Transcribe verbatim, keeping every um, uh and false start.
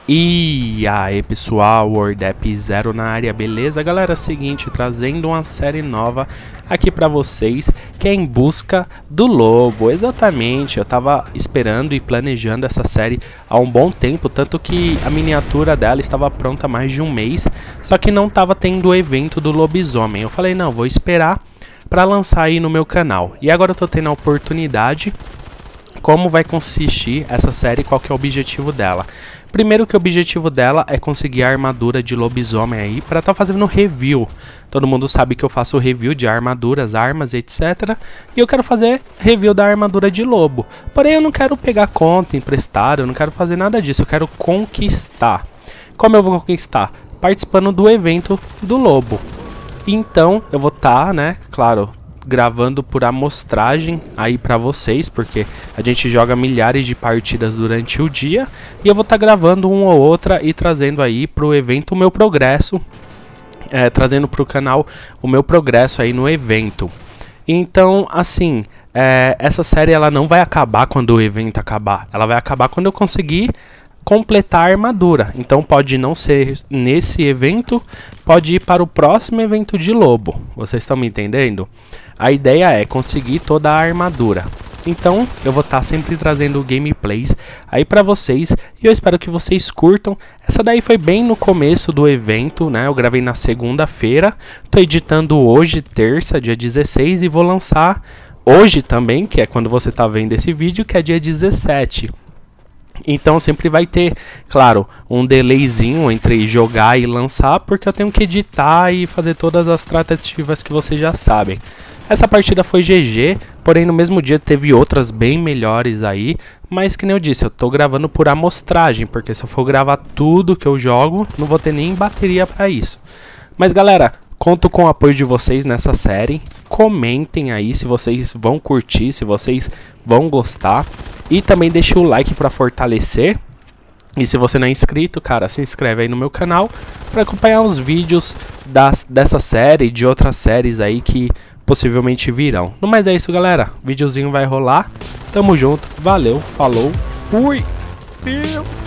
E aí pessoal, WorldApp Zero na área, beleza? Galera, seguinte, trazendo uma série nova aqui pra vocês, que é Em Busca do Lobo. Exatamente, eu tava esperando e planejando essa série há um bom tempo, tanto que a miniatura dela estava pronta há mais de um mês, só que não tava tendo o evento do lobisomem. Eu falei, não, vou esperar pra lançar aí no meu canal. E agora eu tô tendo a oportunidade. Como vai consistir essa série, qual que é o objetivo dela? Primeiro que o objetivo dela é conseguir a armadura de lobisomem aí para estar tá fazendo review. Todo mundo sabe que eu faço review de armaduras, armas, etcétera. E eu quero fazer review da armadura de lobo. Porém eu não quero pegar conta emprestada, eu não quero fazer nada disso, eu quero conquistar. Como eu vou conquistar? Participando do evento do lobo. Então eu vou estar, tá, né, claro, gravando por amostragem aí pra vocês, porque a gente joga milhares de partidas durante o dia, e eu vou estar tá gravando uma ou outra e trazendo aí pro evento o meu progresso, é, trazendo pro canal o meu progresso aí no evento. Então, assim, é, essa série ela não vai acabar quando o evento acabar, ela vai acabar quando eu conseguir completar a armadura. Então pode não ser nesse evento, pode ir para o próximo evento de lobo. Vocês estão me entendendo? A ideia é conseguir toda a armadura. Então eu vou estar tá sempre trazendo gameplays aí para vocês, e eu espero que vocês curtam. Essa daí foi bem no começo do evento, né? Eu gravei na segunda-feira, tô editando hoje, terça, dia dezesseis, e vou lançar hoje também, que é quando você tá vendo esse vídeo, que é dia dezessete. Então sempre vai ter, claro, um delayzinho entre jogar e lançar, porque eu tenho que editar e fazer todas as tratativas que vocês já sabem. Essa partida foi G G, porém no mesmo dia teve outras bem melhores aí, mas que nem eu disse, eu tô gravando por amostragem, porque se eu for gravar tudo que eu jogo, não vou ter nem bateria pra isso. Mas galera, conto com o apoio de vocês nessa série. Comentem aí se vocês vão curtir, se vocês vão gostar. E também deixe o like para fortalecer. E se você não é inscrito, cara, se inscreve aí no meu canal para acompanhar os vídeos das, dessa série e de outras séries aí que possivelmente virão. No mais é isso, galera. O videozinho vai rolar. Tamo junto. Valeu. Falou. Fui. Fui.